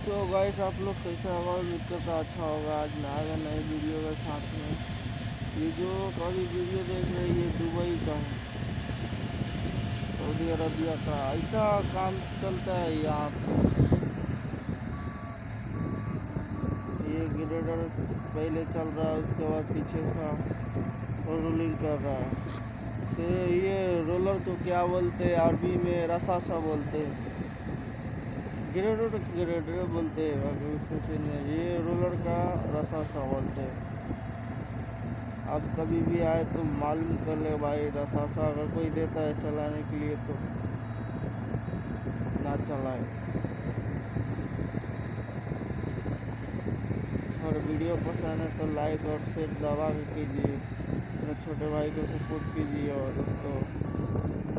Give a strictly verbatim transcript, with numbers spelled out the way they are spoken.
So guys आप लोग कैसा होगा, दिक्कत तो अच्छा होगा। आज मैं आ गया नई वीडियो के साथ में। ये जो अभी वीडियो देख रहे हैं ये दुबई का है, सऊदी अरबिया का। ऐसा काम चलता है यहाँ पे। ये ग्रेडर पहले चल रहा है, उसके बाद पीछे सा रोलिंग कर रहा है। से ये रोलर को क्या बोलते हैं अरबी में? रसा सा बोलते हैं। ग्रेडर ग्रेडर बोलते हैं अगर उसको सुनने। ये रोलर का रसा सा बोलते हैं। आप कभी भी आए तो मालूम कर ले भाई, रसा सा अगर कोई देता है चलाने के लिए तो ना चलाए। और वीडियो पसंद है तो लाइक और शेयर दबा के कीजिए। मेरे छोटे भाई को सपोर्ट कीजिए। और दोस्तों